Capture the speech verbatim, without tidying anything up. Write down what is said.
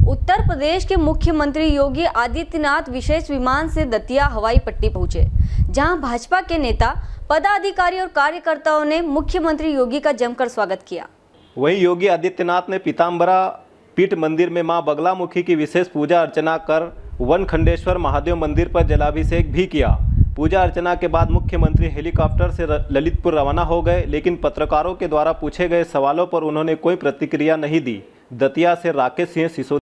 उत्तर प्रदेश के मुख्यमंत्री योगी आदित्यनाथ विशेष विमान से दतिया हवाई पट्टी पहुंचे, जहां भाजपा के नेता, पदाधिकारी और कार्यकर्ताओं ने मुख्यमंत्री योगी का जमकर स्वागत किया। वहीं योगी आदित्यनाथ ने पीताम्बरा पीठ मंदिर में मां बगलामुखी की विशेष पूजा अर्चना कर वनखंडेश्वर महादेव मंदिर पर जलाभिषेक भी किया। पूजा अर्चना के बाद मुख्यमंत्री हेलीकॉप्टर से ललितपुर रवाना हो गए, लेकिन पत्रकारों के द्वारा पूछे गए सवालों पर उन्होंने कोई प्रतिक्रिया नहीं दी। दतिया से राकेश सिंह सिसोदिया।